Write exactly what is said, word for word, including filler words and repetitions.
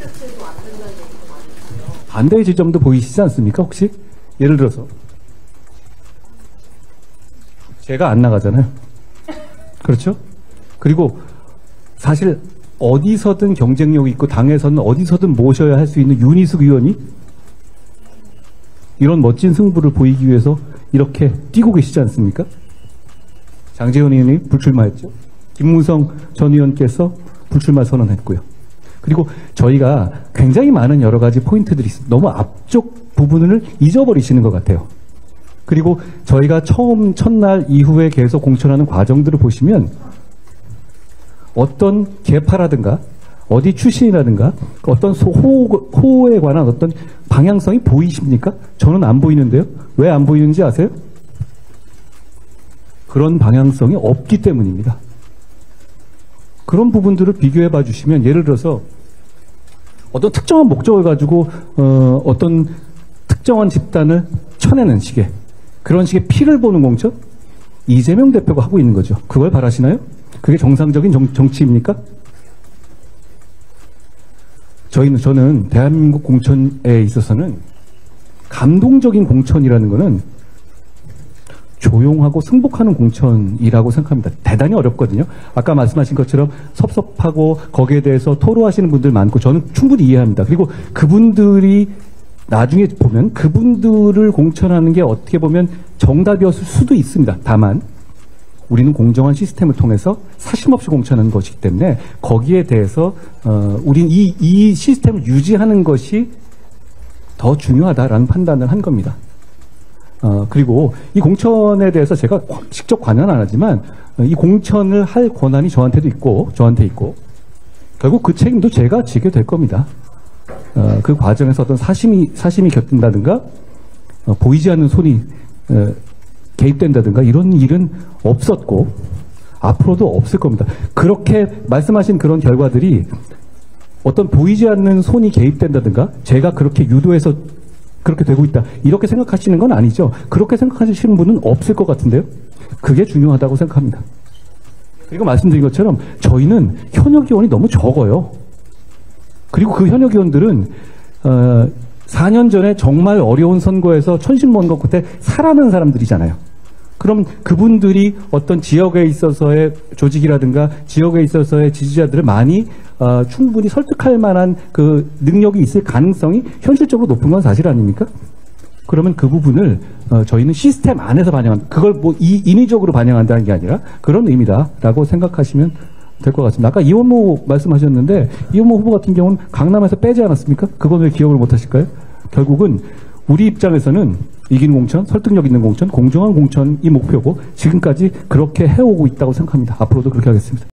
반대의 지점도 보이시지 않습니까? 혹시? 예를 들어서 제가 안 나가잖아요. 그렇죠? 그리고 사실 어디서든 경쟁력 있고 당에서는 어디서든 모셔야 할 수 있는 윤희숙 의원이 이런 멋진 승부를 보이기 위해서 이렇게 뛰고 계시지 않습니까? 장제원 의원이 불출마했죠. 김무성 전 의원께서 불출마 선언했고요. 그리고 저희가 굉장히 많은 여러 가지 포인트들이 있습니다. 너무 앞쪽 부분을 잊어버리시는 것 같아요. 그리고 저희가 처음 첫날 이후에 계속 공천하는 과정들을 보시면 어떤 계파라든가 어디 출신이라든가 어떤 호, 호에 관한 어떤 방향성이 보이십니까? 저는 안 보이는데요. 왜 안 보이는지 아세요? 그런 방향성이 없기 때문입니다. 그런 부분들을 비교해 봐 주시면 예를 들어서 어떤 특정한 목적을 가지고 어, 어떤 특정한 집단을 쳐내는 식의 그런 식의 피를 보는 공천? 이재명 대표가 하고 있는 거죠. 그걸 바라시나요? 그게 정상적인 정, 정치입니까? 저희는, 저는 대한민국 공천에 있어서는 감동적인 공천이라는 거는 조용하고 승복하는 공천이라고 생각합니다. 대단히 어렵거든요. 아까 말씀하신 것처럼 섭섭하고 거기에 대해서 토로하시는 분들 많고 저는 충분히 이해합니다. 그리고 그분들이 나중에 보면 그분들을 공천하는 게 어떻게 보면 정답이었을 수도 있습니다. 다만 우리는 공정한 시스템을 통해서 사심없이 공천하는 것이기 때문에 거기에 대해서 어, 우리는 이, 이 시스템을 유지하는 것이 더 중요하다라는 판단을 한 겁니다. 어, 그리고 이 공천에 대해서 제가 직접 관여는 안 하지만 이 공천을 할 권한이 저한테도 있고 저한테 있고 결국 그 책임도 제가 지게 될 겁니다. 어, 그 과정에서 어떤 사심이 사심이 겹친다든가 어, 보이지 않는 손이 어, 개입된다든가 이런 일은 없었고 앞으로도 없을 겁니다. 그렇게 말씀하신 그런 결과들이 어떤 보이지 않는 손이 개입된다든가 제가 그렇게 유도해서 그렇게 되고 있다 이렇게 생각하시는 건 아니죠. 그렇게 생각하시는 분은 없을 것 같은데요. 그게 중요하다고 생각합니다. 그리고 말씀드린 것처럼 저희는 현역 의원이 너무 적어요. 그리고 그 현역 의원들은 어, 사 년 전에 정말 어려운 선거에서 천신만고 끝에 살아난 사람들이잖아요. 그럼 그분들이 어떤 지역에 있어서의 조직이라든가 지역에 있어서의 지지자들을 많이 어, 충분히 설득할 만한 그 능력이 있을 가능성이 현실적으로 높은 건 사실 아닙니까? 그러면 그 부분을 어, 저희는 시스템 안에서 반영한다. 그걸 뭐 이, 인위적으로 반영한다는 게 아니라 그런 의미다라고 생각하시면 될 것 같습니다. 아까 이원모 말씀하셨는데 이원모 후보 같은 경우는 강남에서 빼지 않았습니까? 그건 왜 기억을 못 하실까요? 결국은 우리 입장에서는 이긴 공천, 설득력 있는 공천, 공정한 공천이 목표고 지금까지 그렇게 해오고 있다고 생각합니다. 앞으로도 그렇게 하겠습니다.